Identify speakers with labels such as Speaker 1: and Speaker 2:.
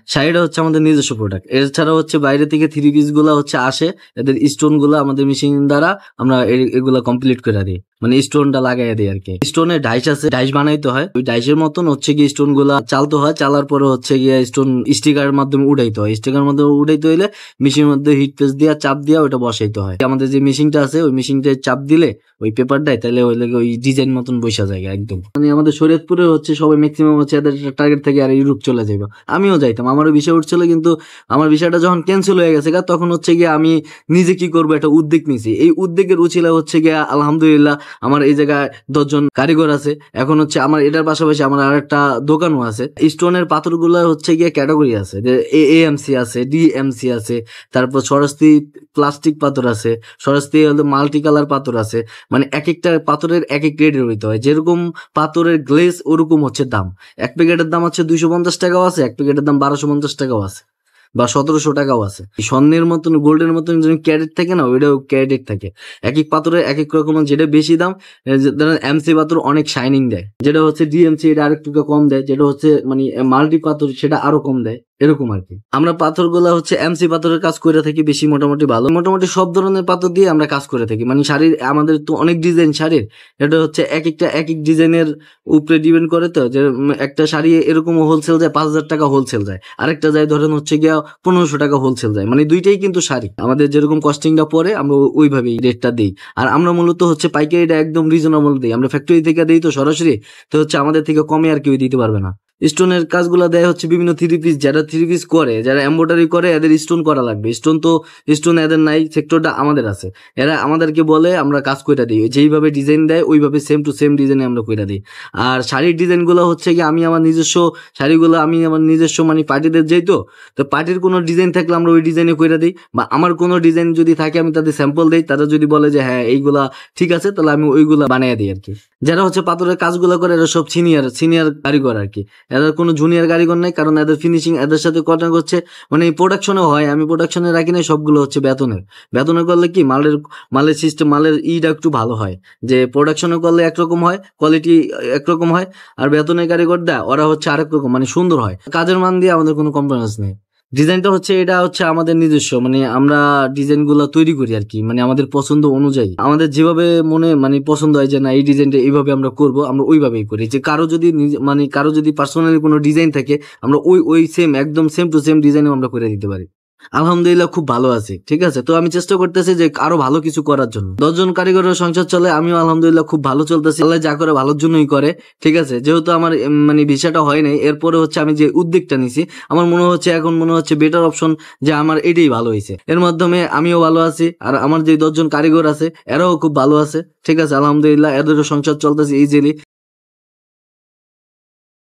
Speaker 1: শাড়িটা হচ্ছে আমাদের নিজস্ব প্রোডাক্ট। এছাড়া হচ্ছে বাইরে থেকে থ্রি পিস গুলা হচ্ছে আসে, এদের স্টোন গুলা আমাদের মেশিন দ্বারা আমরা এগুলা কমপ্লিট করে দিই, মানে স্টোনটা লাগাই দিই আর কি। স্টোনের ডাইস আছে, ডাইস বানাইতে হয়, ওই ডাইসের মতন হচ্ছে গিয়ে স্টোন গুলা চালতে হয়, চালার পরে হচ্ছে গিয়ে স্টোন স্টিকারের মাধ্যমে উঠাইতে হয়। স্টিকারের মাধ্যমে উঠাইতে হইলে মেশিনের মধ্যে হিট প্রেস দিয়া চাপ দিয়া ওটা বসাইতে হয়। আমাদের যে মেশিনটা আছে ওই মেশিনটায় চাপ দিলে ওই পেপারটাই তাহলে ওই ডিজাইন মতন বসা যায় একদম। মানে আমাদের শরীয়তপুরে হচ্ছে সবাই ম্যাক্সিমাম হচ্ছে এদের টার্গেট থেকে আর ইউরোপ চলে যাবে। আমিও যাইতাম, আমারও বিষয় উঠছিল, কিন্তু আমার বিষয়টা যখন ক্যান্সেল হয়ে গেছে তখন হচ্ছে গিয়ে আমি নিজে কি করবো একটা উদ্যোগ নিয়েছি। এই উদ্যোগের উচিলা হচ্ছে গিয়ে আলহামদুলিল্লাহ আমার এই জায়গায় 10 জন কারিগর আছে। এখন হচ্ছে আমার এটার পাশাপাশি আমার আর একটা দোকানও আছে। স্টোনের পাথরগুলো হচ্ছে গিয়ে ক্যাটাগরি আছে, যে এএমসি আছে, ডিএমসি আছে, তারপর সরাসরি প্লাস্টিক পাথর আছে, সরাসরি হলো মাল্টি কালার পাথর আছে। মানে এক একটা পাথরের এক এক গ্রেডের হইতে হয়, যেরকম পাথরের গ্লেজ ওরকম হচ্ছে দাম। এক প্যাকেটের দাম হচ্ছে 250 টাকাও আছে, এক প্যাকেটের দাম 1250 টাকাও আছে, বা 1700 টাকাও আছে। স্বর্ণের মতন গোল্ডের মতন ক্যারেট থাকে না, ওইটাও ক্যারেট থাকে। এক এক পাথরের এক এক রকম, যেটা বেশি দাম এমসি পাথর অনেক শাইনিং দেয়, যেটা হচ্ছে ডিএমসি এটা আরেকটু কম দেয়, যেটা হচ্ছে মানে মাল্টি পাথর সেটা আরো কম দেয়, এরকম আর কি। আমরা পাথর গুলা হচ্ছে এমসি পাথরের কাজ করে থাকি বেশি, মোটামুটি ভালো, মোটামুটি সব ধরনের পাথর দিয়ে আমরা কাজ করে থাকি। মানে শাড়ির আমাদের তো অনেক ডিজাইন শাড়ির, এটা হচ্ছে এক একটা এক এক ডিজাইনের উপরে ডিপেন্ড করে। তো যে একটা শাড়ি এরকম হোলসেল যায় 5000 টাকা হোলসেল যায়, আরেকটা যায় ধরেন হচ্ছে গিয়া 1500 টাকা হোলসেল যায়। মানে দুইটাই কিন্তু শাড়ি, আমাদের যেরকম কস্টিংটা পরে আমরা ওইভাবেই রেটটা দিই। আর আমরা মূলত হচ্ছে পাইকারিটা একদম রিজনেবল দিই, আমরা ফ্যাক্টরি থেকে দিই তো সরাসরি, তো হচ্ছে আমাদের থেকে কমে আর কেউ দিতে পারবে না। স্টোনের কাজগুলো দেয় হচ্ছে বিভিন্ন থ্রি পিস, যারা থ্রি পিস করে, যারা এমব্রয়ডারি করে, এদের স্টোন করা লাগবে। স্টোন এদের নাই, সেক্টরটা আমাদের আছে। এরা আমাদেরকে বলে, আমরা কাজ কইরা দিই, যেইভাবে ডিজাইন দেয় ওইভাবে সেম টু সেম ডিজাইনে আমরা কইরা দিই। আর শাড়ির ডিজাইনগুলো হচ্ছে কি আমি আমার নিজস্ব শাড়িগুলো আমি আমার নিজস্ব মানে পার্টিদের যাই, তো পার্টির কোনো ডিজাইন থাকলে আমরা ওই ডিজাইনে কইরা দিই, বা আমার কোনো ডিজাইন যদি থাকে আমি তাদের স্যাম্পল দিই, তারা যদি বলে যে হ্যাঁ এইগুলা ঠিক আছে তাহলে আমি ওইগুলা বানিয়ে দিই আর কি। যারা হচ্ছে পাথরের কাজগুলো করে এরা সব সিনিয়র কারিগর আর কি, এদের কোনো জুনিয়র কারিগর নাই, কারণ এদের ফিনিশিং এদের সাথে কন্ট্যাক্ট হচ্ছে, মানে প্রোডাকশনে হয়, আমি প্রোডাকশনে রাখি না, সবগুলো হচ্ছে বেতনে করলে কি মালের সিস্টেম, মালের ইটা একটু ভালো হয়, যে প্রোডাকশনে করলে একরকম হয়, কোয়ালিটি একরকম হয়, আর বেতনের কারিগর দেয় ওরা হচ্ছে আরেক রকম, মানে সুন্দর হয়। কাজের মান দিয়ে আমাদের কোনো কম্প্রোমাইজ নেই। ডিজাইনটা হচ্ছে এটা হচ্ছে আমাদের নিজস্ব, মানে আমরা ডিজাইন গুলা তৈরি করি আর কি, মানে আমাদের পছন্দ অনুযায়ী, আমাদের যেভাবে মনে মানে পছন্দ হয় যে না এই ডিজাইনটা এইভাবে আমরা করব, আমরা ওইভাবেই করি। যে কারো যদি পার্সোনালি কোনো ডিজাইন থাকে আমরা ওই সেম একদম সেম টু সেম ডিজাইনও আমরা করে দিতে পারি। আলহামদুলিল্লাহ খুব ভালো আছি, ঠিক আছে। তো আমি চেষ্টা করতেছি যে আরো ভালো কিছু করার জন্য। 10 জন কারিগরের সংসার চলে, আমিও আলহামদুলিল্লাহ খুব ভালো চলতেছি। আল্লাহ যা করে ভালোর জন্যই করে, ঠিক আছে। যেহেতু আমার মানে ভিসাটা হয় নাই, এরপরে হচ্ছে আমি যে উদ্যোগটা নিছি, আমার এখন মনে হচ্ছে বেটার অপশন যে আমার এটাই ভালো হয়েছে। এর মাধ্যমে আমিও ভালো আছি, আর আমার যে 10 জন কারিগর আছে এরাও খুব ভালো আছে, ঠিক আছে। আলহামদুলিল্লাহ এদেরও সংসার চলতেছে ইজিলি।